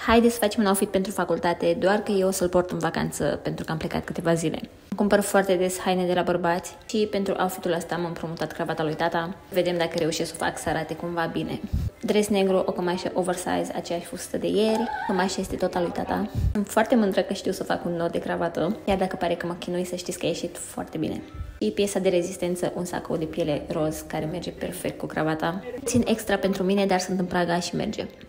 haide să facem un outfit pentru facultate, doar că eu o să-l port în vacanță pentru că am plecat câteva zile. Cumpăr foarte des haine de la bărbați și pentru outfitul ăsta am împrumutat cravata lui tata. Vedem dacă reușesc să o fac să arate cumva bine. Dres negru, o cămașă oversize, aceeași fustă de ieri. Cămașa este tot a lui tata. Sunt foarte mândră că știu să fac un nod de cravată, iar dacă pare că mă chinui, să știți că a ieșit foarte bine. Și piesa de rezistență, un sacou de piele roz care merge perfect cu cravata. Țin extra pentru mine, dar sunt în Praga și merge.